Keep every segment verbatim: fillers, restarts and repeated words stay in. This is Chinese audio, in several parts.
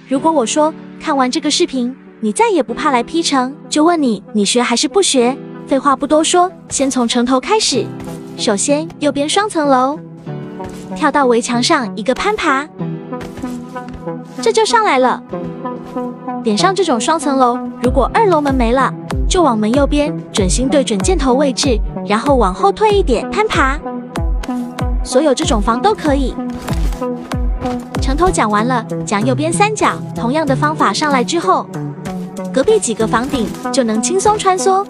如果我说看完这个视频，你再也不怕来 P 城，就问你，你学还是不学？废话不多说，先从城头开始。首先，右边双层楼，跳到围墙上一个攀爬，这就上来了。点上这种双层楼，如果二楼门没了，就往门右边准心对准箭头位置，然后往后退一点攀爬。所有这种房都可以。城头讲完了，讲右边三角，同样的方法上来之后，隔壁几个房顶就能轻松穿梭。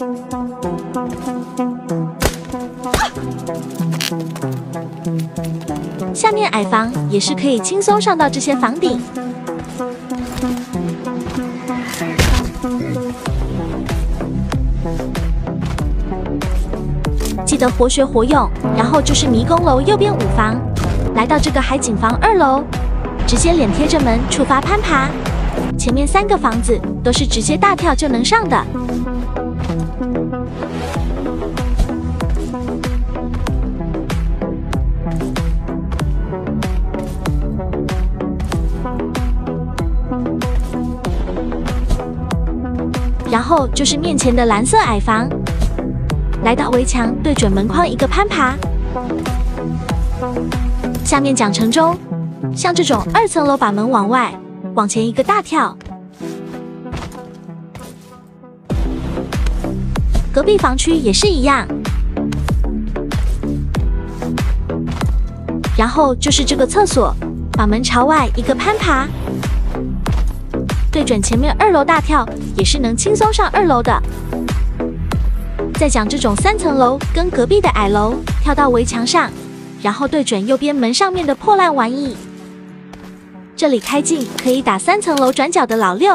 下面矮房也是可以轻松上到这些房顶。记得活学活用，然后就是迷宫楼右边五房，来到这个海景房二楼，直接脸贴着门触发攀爬。前面三个房子都是直接大跳就能上的。然后就是面前的蓝色矮房，来到围墙对准门框一个攀爬。下面讲城中，像这种二层楼把门往外，往前一个大跳。隔壁房区也是一样。然后就是这个厕所，把门朝外一个攀爬。对准前面二楼大跳，也是能轻松上二楼的。再讲这种三层楼跟隔壁的矮楼，跳到围墙上，然后对准右边门上面的破烂玩意。这里开镜可以打三层楼转角的老六。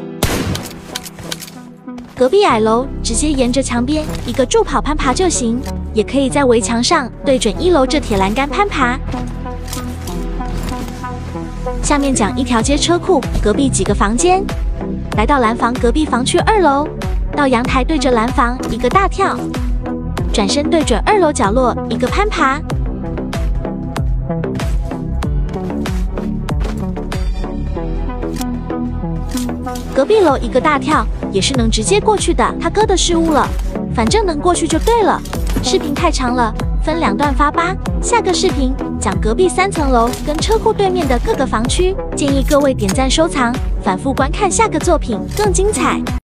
隔壁矮楼直接沿着墙边一个助跑攀爬就行，也可以在围墙上对准一楼这铁栏杆攀爬。下面讲一条街车库隔壁几个房间，来到蓝房隔壁房区二楼，到阳台对着蓝房一个大跳，转身对准二楼角落一个攀爬。隔壁楼一个大跳，也是能直接过去的，他哥的失误了，反正能过去就对了。视频太长了，分两段发吧。下个视频讲隔壁三层楼跟车库对面的各个房区，建议各位点赞收藏，反复观看下个作品更精彩。